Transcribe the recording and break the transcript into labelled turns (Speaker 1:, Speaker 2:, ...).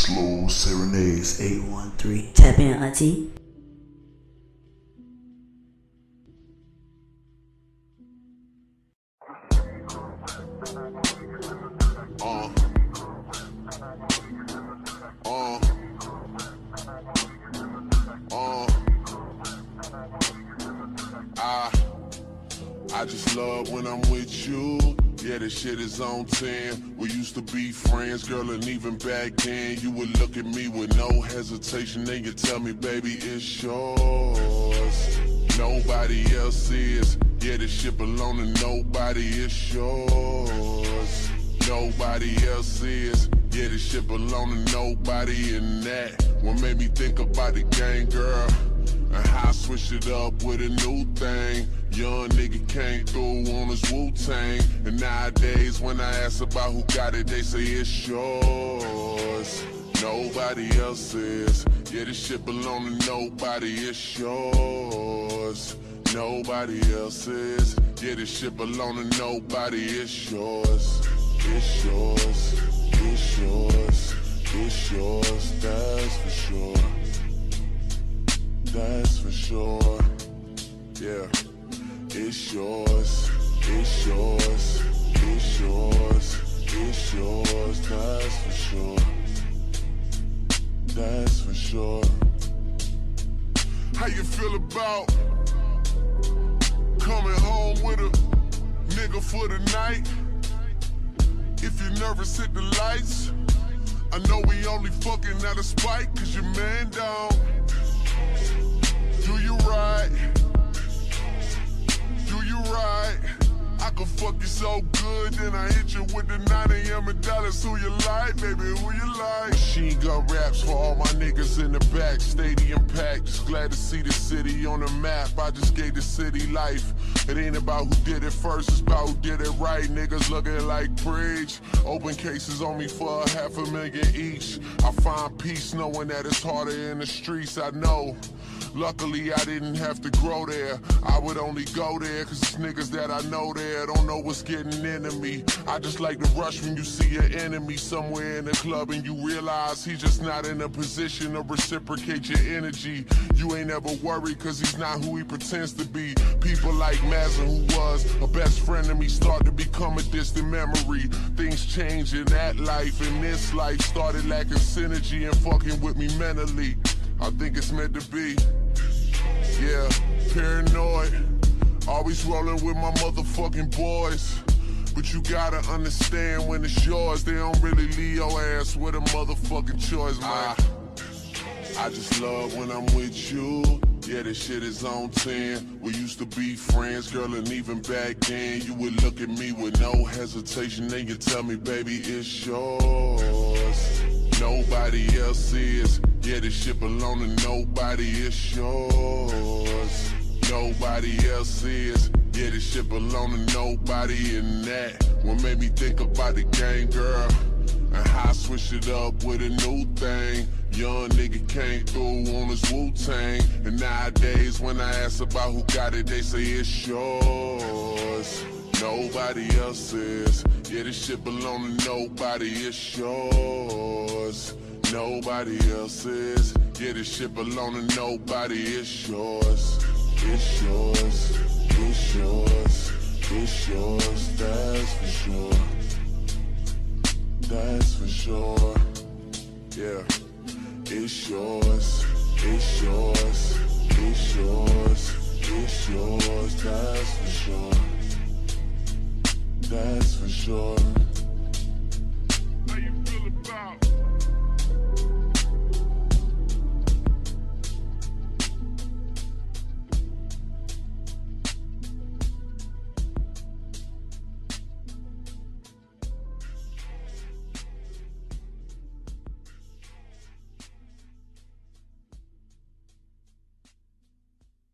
Speaker 1: Slow Serenades 813.
Speaker 2: Tap in, auntie.
Speaker 3: I just love when I'm with you. Yeah, this shit is on 10. We used to be friends, girl, and even back then you would look at me with no hesitation. Then you tell me, baby, it's yours. Nobody else is. Yeah, this shit belong to nobody, it's yours. Nobody else is. Yeah, this shit belong to nobody, and that what made me think about the game, girl, and how I switched it up with a new thing. Young nigga came through on his Wu-Tang, and nowadays when I ask about who got it, they say it's yours. Nobody else is. Yeah, this shit belong to nobody, it's yours. Nobody else is. Yeah, this shit belong to nobody, it's yours. It's yours. It's yours. It's yours. That's for sure. That's for sure. Yeah. It's yours, it's yours, it's yours, it's yours, that's for sure, that's for sure. How you feel about coming home with a nigga for the night? If you're nervous, hit the lights. I know we only fucking out of spite, cause your man down. Do you ride? Do you ride? I can fuck you so good, then I hit you with the 9 a.m. and dollars. Who you like, baby, who you like? Machine gun raps for all my niggas in the back. Stadium packed, just glad to see the city on the map. I just gave the city life. It ain't about who did it first, it's about who did it right. Niggas looking like bridge. Open cases on me for $500,000 each. I find peace knowing that it's harder in the streets, I know. Luckily, I didn't have to grow there. I would only go there cause it's niggas that I know there don't know what's getting into me. I just like to rush when you see your enemy somewhere in the club and you realize he's just not in a position to reciprocate your energy. You ain't ever worried cause he's not who he pretends to be. People like Mazza, who was a best friend of me, start to become a distant memory. Things change in that life, and this life started lacking synergy and fucking with me mentally. I think it's meant to be. Yeah, paranoid. Always rolling with my motherfucking boys. But you gotta understand when it's yours, they don't really leave your ass with a motherfucking choice, man. I just love when I'm with you. Yeah, this shit is on 10. We used to be friends, girl, and even back then you would look at me with no hesitation. Then you tell me, baby, it's yours. Nobody else is. Yeah, this shit belong to nobody, it's yours. Nobody else is. Yeah, this shit belong to nobody, and that what made me think about the game, girl, and how I switched it up with a new thing. Young nigga came through on his Wu-Tang, and nowadays when I ask about who got it, they say it's yours. Nobody else is. Yeah, this shit belong to nobody, it's yours. Nobody else is. Yeah, this shit belong to nobody, it's yours. It's yours. It's yours. It's yours. That's for sure. That's for sure. Yeah. It's yours. It's yours. It's yours. It's yours. That's for sure. That's for sure.